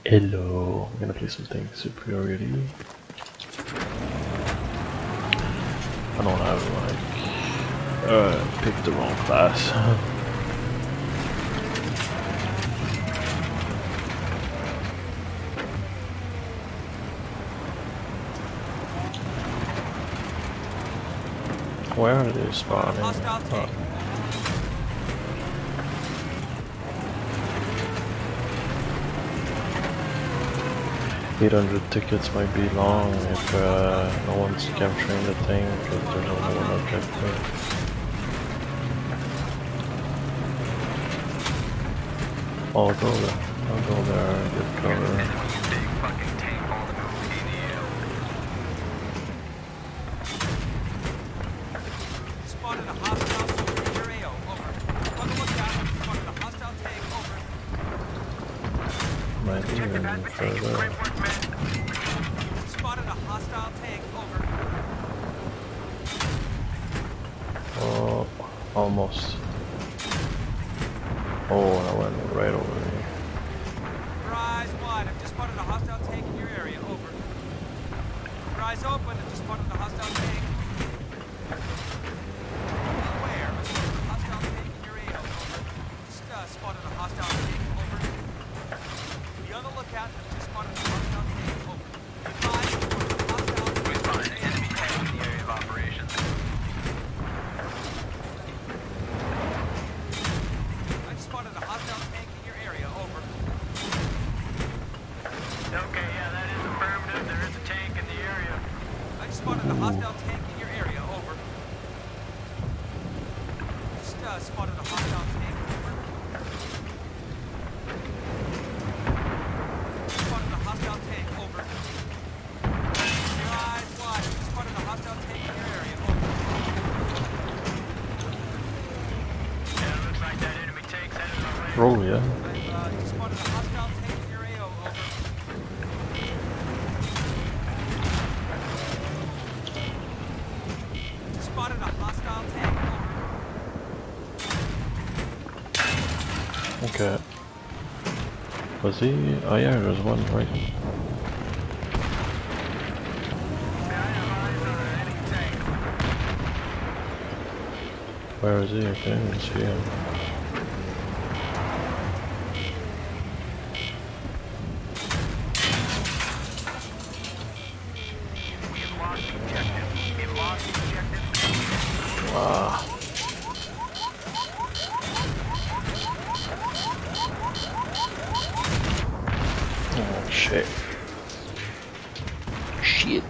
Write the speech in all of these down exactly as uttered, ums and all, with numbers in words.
Hello, I'm gonna play something superiority. I don't have like uh picked the wrong class. Where are they spawning? Oh. eight hundred tickets might be long if uh, no one's capturing the thing because there's only one objective. I'll go there. I'll go there and get cover. Might be even further. Spotted a hostile tank, over. Oh, almost. Oh, I went right over me. Your eyes wide, I've just spotted a hostile tank in your area, over. Your eyes open, I've just spotted a hostile tank. Where? I've spotted a hostile tank in your area, over. Just uh, spotted a hostile tank, over. Be on the lookout, I've just spotted a hostile tank, over. Advise, spotted a hostile tank. We spotted an enemy tank in the area of operations. I just spotted a hostile tank in your area, over. Okay, yeah, that is affirmative. There is a tank in the area. I just spotted a hostile tank in your area, over. Just uh, spotted a hostile tank, over. Spotted a hostile tank, over. Your eyes wide. Just spotted a hostile tank in your area, over. Yeah, looks like that enemy tank's headed our way. Roll, yeah. I've uh, just spotted a hostile tank in your A O, over. Just spotted a hostile tank, over. Okay. Was he? Oh yeah, there's one right. Where is he? I can't even see him. Ah. Oh shit. Shit.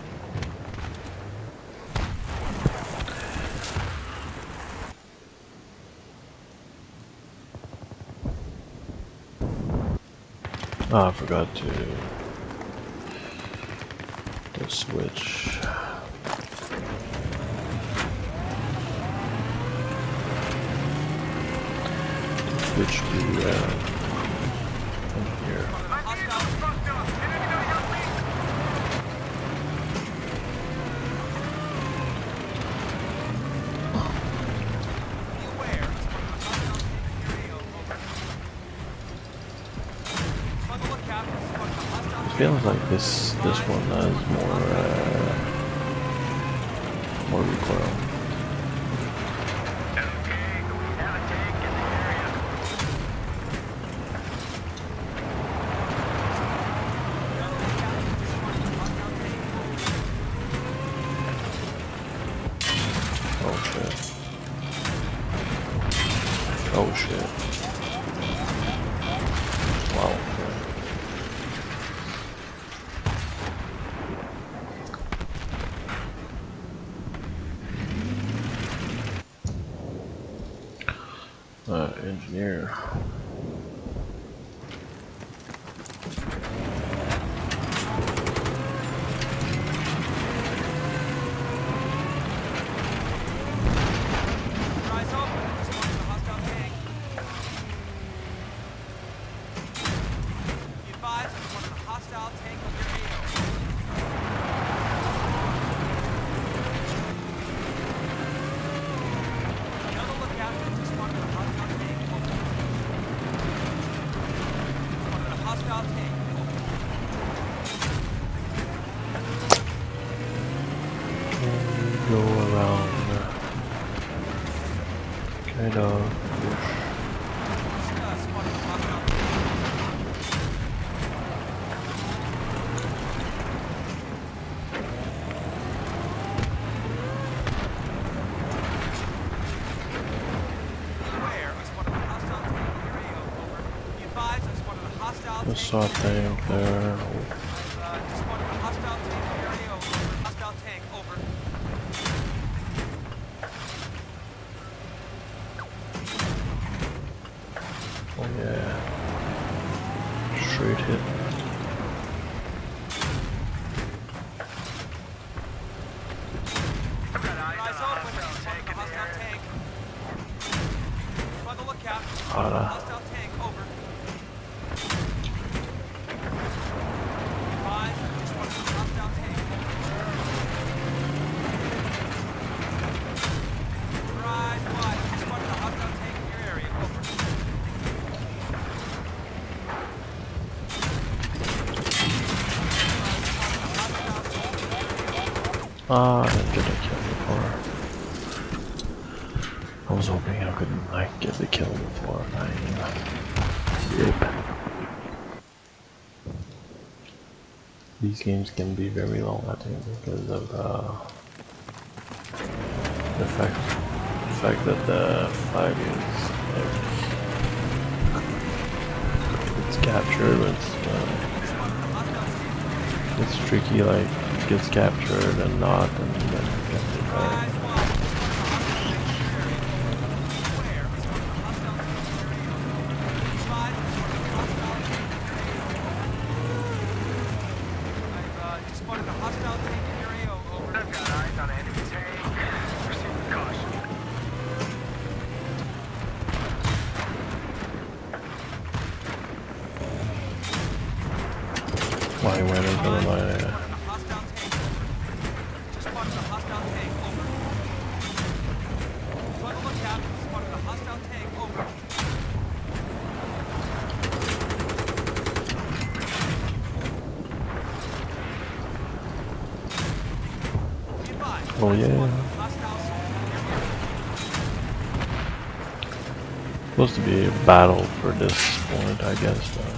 Oh, I forgot to to switch. Switch to uh, in here. Feels like this this one has more uh, more recoil. Oh shit. Oh shit. Wow. Uh, engineer. Eyes open, just spotted a hostile tank. Be advised, just spotted a hostile tank in your A O. Be on the lookout, just spotted a hostile tank, over. Kind of. Just uh, spotted a hostile tank. Where? I spotted a hostile tank in your A O. Over. Be advised, I spotted a hostile I tank. saw a tank there. I've uh, just spotted a hostile tank in your A O. Over. Hostile tank. Over. Oh yeah. Straight hit. Eyes open. Spotted a hostile tank. On the lookout. Spotted a Alright. hostile tank. Over. Five. Just spotted a hostile tank. Rise wide. Just spotted a hostile tank in your area. Over. Ah, I didn't get a kill before. I was hoping I could like get the kill before. I, yep. These games can be very long, I think, because of uh, the fact, the fact that the flag is like, it's captured. It's uh, it's tricky. Like it gets captured and not, and then it gets it back. Rise wide. Just spotted a hostile tank in your A O. Over. I've got eyes on an enemy tank. Proceed with caution. Why went into my Hostile tank. Over. Just spotted a hostile tank. Over. On the lookout. Spotted a hostile tank. Over. Be advised. Oh yeah. Hostile soldier. Supposed to be a battle for this point, I guess. Though.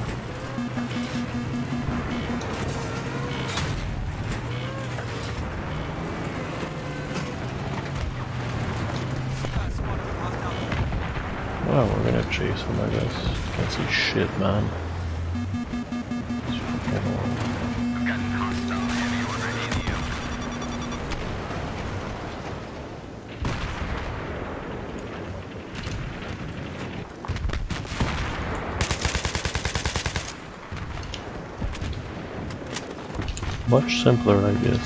Uh, spotted a hostile tank. Well, we're gonna chase him, I guess. Can't see shit, man. It's fucking horrible. I've got an hostile heavy already in the open. Much simpler, I guess.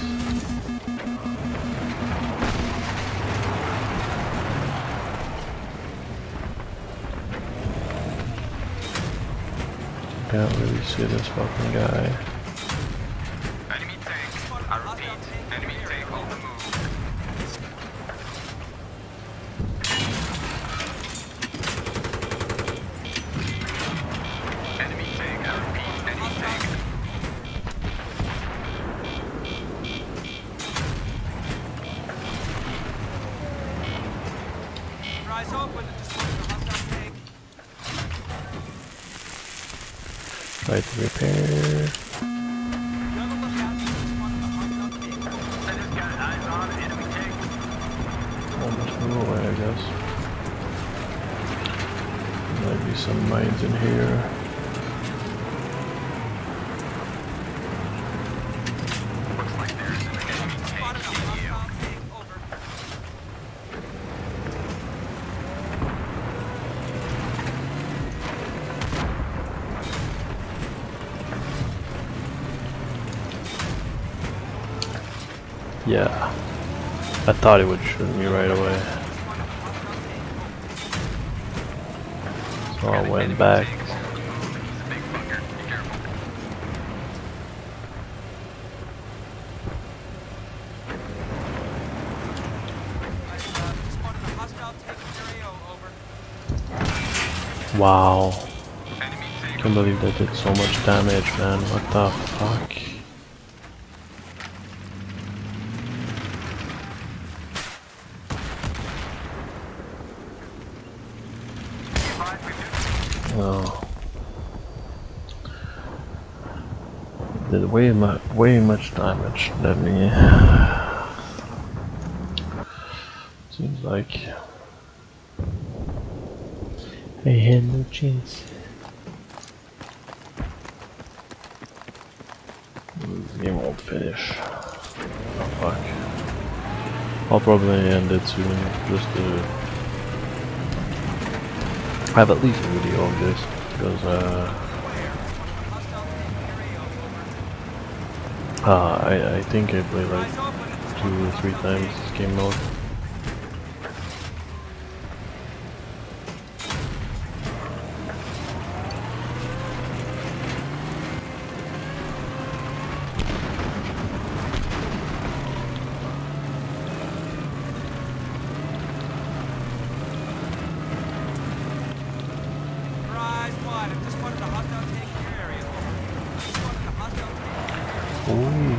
Can't really see this fucking guy. Enemy tank. I repeat, enemy tank on the move. Enemy tank. I repeat, enemy tank. Rise open. Just spotted a hostile tank. Try to repair. Be on the lookout. Just spotted a hostile tank. I just got eyes on an enemy tank. Almost move away, I guess. Might be some mines in here. Looks like there's an enemy tank in you. Over. Yeah. I thought it would shoot me right away. So I went back. Big fucker. Be careful. I've uh, just spotted a hostile tank in your A O. Over. Wow. Enemy tank. Can't believe that did so much damage, man. What the fuck? Did way much, way much damage than me. Seems like I had no chance. This game won't finish. Oh fuck. I'll probably end it soon, just to have at least a video of this, because uh, uh I, I think I played like two or three times this game mode. Ooh.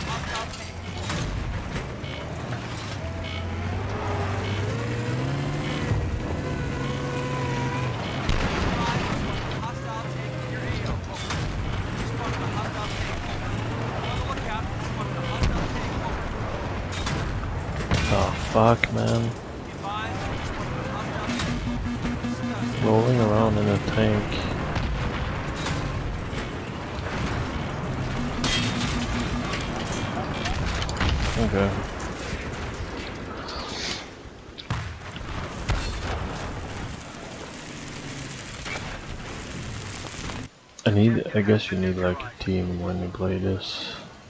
Oh fuck, man. Rolling around in a tank. Okay. I need, I guess you need like a team when you play this.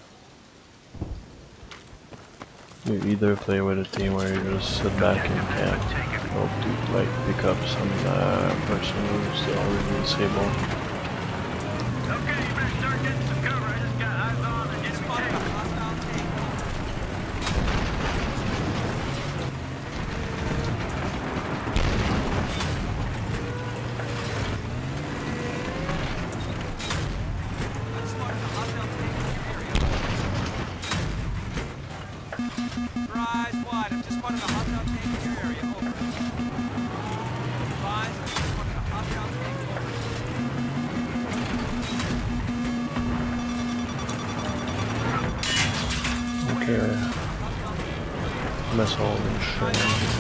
You either play with a team where you just sit back and camp, or to like pick up some uh, person who's already disabled. Okay, you better start getting some cover. I just got eyes on and getting spotted. Eyes wide. I've just spotted a hostile tank in your area. Over. Advise, I've just spotted a hostile tank. Over. Okay. Missile and shit.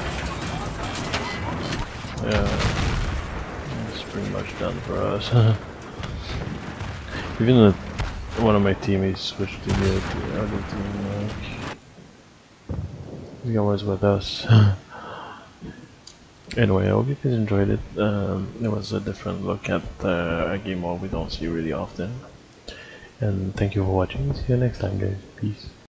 Yeah. It's pretty much done for us. Even the, one of my teammates switched to the, the other team. Like, he was with us. Anyway, I hope you guys enjoyed it. Um, it was a different look at uh, a game mode we don't see really often. And thank you for watching. See you next time, guys. Peace.